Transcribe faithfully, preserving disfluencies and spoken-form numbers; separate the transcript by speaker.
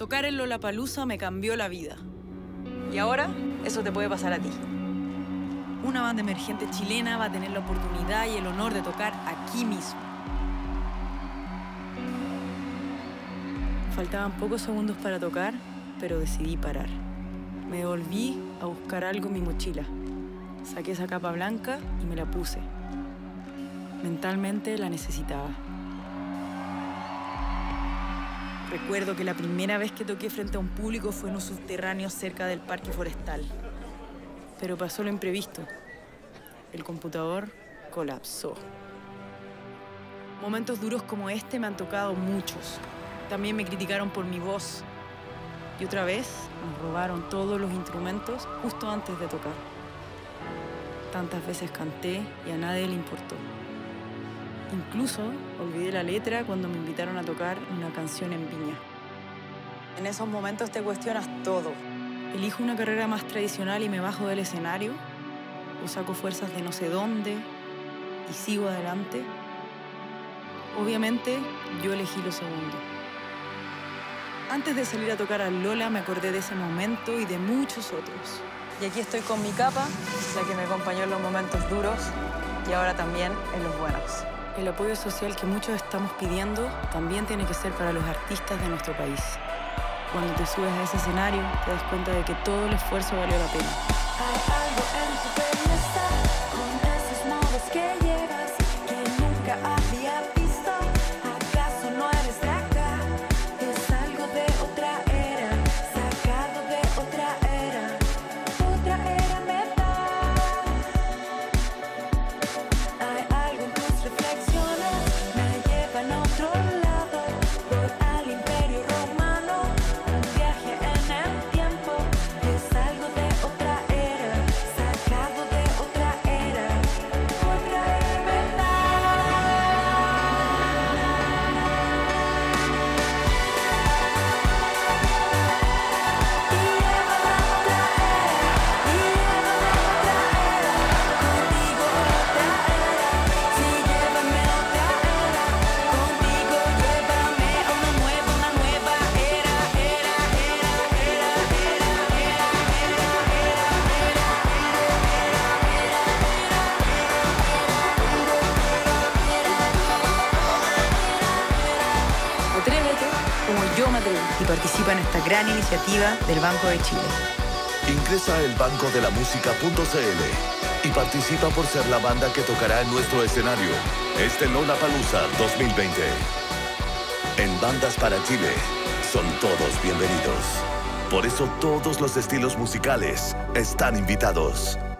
Speaker 1: Tocar en Lollapalooza me cambió la vida. Y ahora, eso te puede pasar a ti. Una banda emergente chilena va a tener la oportunidad y el honor de tocar aquí mismo. Faltaban pocos segundos para tocar, pero decidí parar. Me devolví a buscar algo en mi mochila. Saqué esa capa blanca y me la puse. Mentalmente la necesitaba. Recuerdo que la primera vez que toqué frente a un público fue en un subterráneo cerca del Parque Forestal. Pero pasó lo imprevisto. El computador colapsó. Momentos duros como este me han tocado muchos. También me criticaron por mi voz. Y otra vez nos robaron todos los instrumentos justo antes de tocar. Tantas veces canté y a nadie le importó. Incluso olvidé la letra cuando me invitaron a tocar una canción en Viña. En esos momentos te cuestionas todo. ¿Elijo una carrera más tradicional y me bajo del escenario? ¿O saco fuerzas de no sé dónde y sigo adelante? Obviamente, yo elegí lo segundo. Antes de salir a tocar al Lola me acordé de ese momento y de muchos otros. Y aquí estoy con mi capa, la que me acompañó en los momentos duros y ahora también en los buenos. El apoyo social que muchos estamos pidiendo también tiene que ser para los artistas de nuestro país. Cuando te subes a ese escenario, te das cuenta de que todo el esfuerzo valió la pena.
Speaker 2: Hay algo en tu belleza, con esos modos que llevas, que nunca había visto. ¿Acaso no eres de acá? Es algo de otra era, sacado de otra era. Otra era me da. Hay algo en tus reflexiones, me llevan a otro lado. Voy al Imperio Romano, un viaje en el tiempo. Es algo de otra era, sacado de otra era. Otra era me da. Y llévame a otra era, y llévame a otra era. Contigo otra era, sí, llévame a otra era. Contigo llévame a una nueva, una nueva era, era, era, era, era,
Speaker 1: Atrévete como yo me atreví y participa en esta gran iniciativa del Banco de Chile.
Speaker 3: Ingresa a el banco de la música punto c l y participa por ser la banda que tocará en nuestro escenario este Lollapalooza dos mil veinte. En Bandas para Chile son todos bienvenidos. Por eso todos los estilos musicales están invitados.